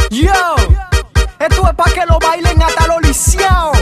Yo, esto es pa' que lo bailen hasta los lisiados.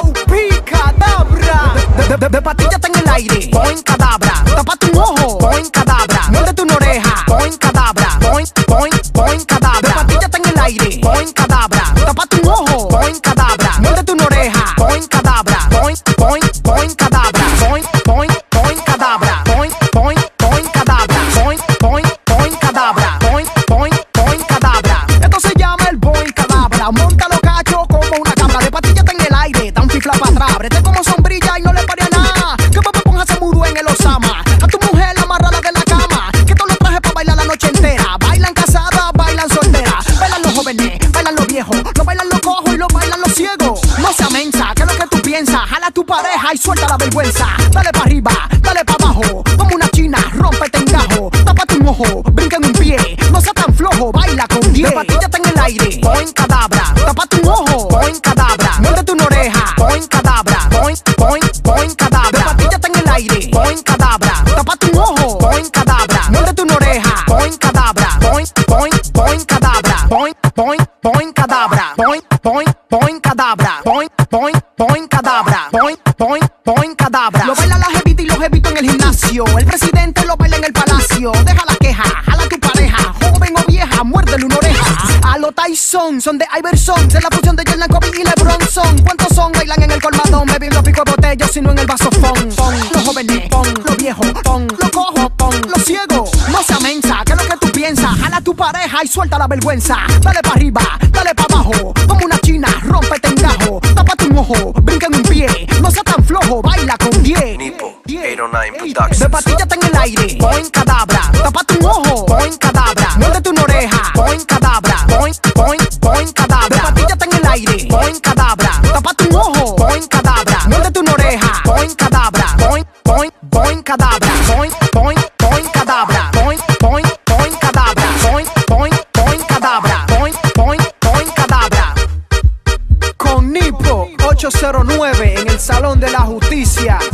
OP Cadabra. De patilla está en el aire. Boing Cadabra. Tápate un ojo. Boing Cadabra. Muérdete una oreja. Boing Cadabra. Boing, boing, boing Cadabra. De patilla está en el aire. Boing Cadabra. Tápate un ojo. Boing Cadabra. Muérdete una oreja. Boing Cadabra. Boing, boing, boing Cadabra. Boing, boing, boing Cadabra. Boing, boing, boing Cadabra. Boing, boing, boing Cadabra. Boing, boing, boing Cadabra. Esto se llama el Boing Cadabra. Móntalo cacho como una cabra. De patilla está en el aire. Da un fifla para atrás. Brete como sombrilla y no le pare a nada. Que papá ponga ese mudo en el Osama. A tu mujer amarrala de la cama. Que tú lo traje para bailar la noche entera. Bailan casadas, bailan solteras. Bailan los jóvenes, bailan los viejos. Lo bailan los cojos y lo bailan los ciegos. No seas mensa, que es lo que tú piensas. Jala a tu pareja y suelta la vergüenza. Dale para arriba, dale para abajo. Como una china, rómpete en gajo. Tápate un ojo, brinca en un pie. No seas tan flojo, baila con 10. De patilla está en el aire. Boing Cadabra. Tápate un ojo. Boing Cadabra. Muérdete una oreja. Boing Cadabra. Boing, boing, boing Cadabra. De patilla está en el aire. Boing Cadabra. Tápate un ojo. Boing Cadabra. Muérdete una oreja. Boing Cadabra. Boing, boing, boing Cadabra. Boing, boing, boing Cadabra. Boing, boing, boing Cadabra. Boing, boing, boing Cadabra. Boing, boing, boing Cadabra. Lo baila la jevita y los jevitos en el gimnasio. El presidente lo baila en el palacio. Deja la queja, jala a tu pareja. Joven o vieja, muérdele una oreja. A los Tyson, son de Iverson. De la fusión de Jordan, Kobe y LeBron son. ¿Cuántos son? Bailan en el colmadón. Beben los picos de botellos, sino en el vaso pon. Los jóvenes, pon. Los viejos, pon. Los cojos, pon. Los ciegos, no seas mensa. ¿Qué es lo que tú piensas? Jala a tu pareja y suelta la vergüenza. Dale para arriba, dale para abajo. Como una china, rómpete en gajo. Tápate un ojo, brinca en un pie. No seas tan flojo, baila con 10. Nipo, 809 Productions. De patilla está en el aire. Boing Cadabra. Tápate un ojo. Boing Cadabra. Muérdete una oreja. Boing Cadabra. Boing, boing, boing Cadabra. De patilla está en el aire. Boing Cadabra. Tápate un ojo. Boing Cadabra. Muérdete una oreja. Boing Cadabra. Boing, boing, boing Cadabra. Boing, boing, boing Cadabra. Boing, boing, boing Cadabra. Boing, boing, boing Cadabra. Boing, boing, boing Cadabra. Con Nipo 809 en el Salón de la Justicia.